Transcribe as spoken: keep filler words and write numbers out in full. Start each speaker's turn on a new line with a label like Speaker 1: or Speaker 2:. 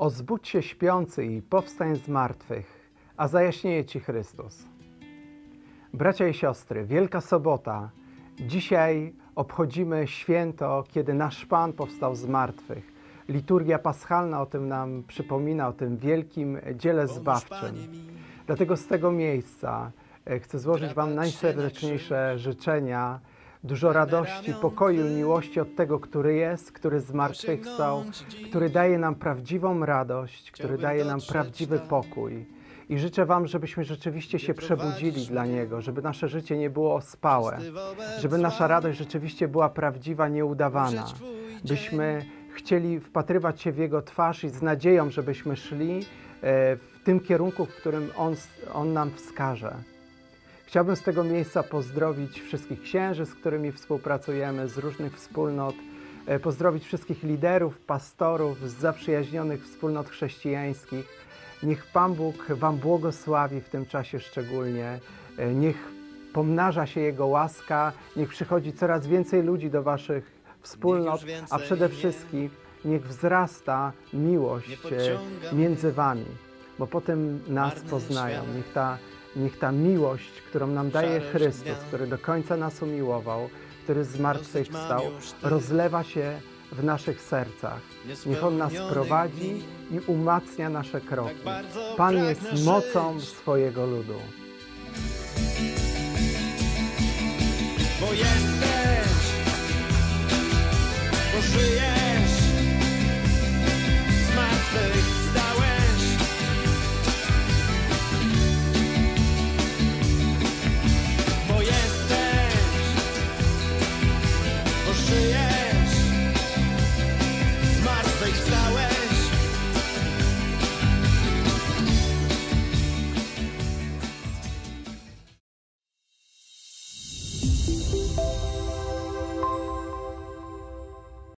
Speaker 1: Ozbudź się śpiący i powstań z martwych, a zajaśnieje Ci Chrystus. Bracia i siostry, Wielka Sobota. Dzisiaj obchodzimy święto, kiedy nasz Pan powstał z martwych. Liturgia paschalna o tym nam przypomina, o tym wielkim dziele zbawczym. Dlatego z tego miejsca chcę złożyć Wam najserdeczniejsze życzenia, dużo radości, pokoju i miłości od Tego, który jest, który zmartwychwstał, który daje nam prawdziwą radość, który daje nam prawdziwy pokój. I życzę Wam, żebyśmy rzeczywiście się przebudzili dla Niego, żeby nasze życie nie było ospałe, żeby nasza radość rzeczywiście była prawdziwa, nieudawana, byśmy chcieli wpatrywać się w Jego twarz i z nadzieją, żebyśmy szli w tym kierunku, w którym On, On nam wskaże. Chciałbym z tego miejsca pozdrowić wszystkich księży, z którymi współpracujemy, z różnych wspólnot, pozdrowić wszystkich liderów, pastorów, z zaprzyjaźnionych wspólnot chrześcijańskich. Niech Pan Bóg Wam błogosławi w tym czasie szczególnie. Niech pomnaża się Jego łaska, niech przychodzi coraz więcej ludzi do Waszych wspólnot, a przede wszystkim niech wzrasta miłość między Wami, bo potem nas poznają. Niech ta, niech ta miłość, którą nam daje Chrystus, który do końca nas umiłował, który zmartwychwstał, rozlewa się w naszych sercach. Niech On nas prowadzi i umacnia nasze kroki. Pan jest mocą swojego ludu.
Speaker 2: Bo jesteś, bo żyjesz.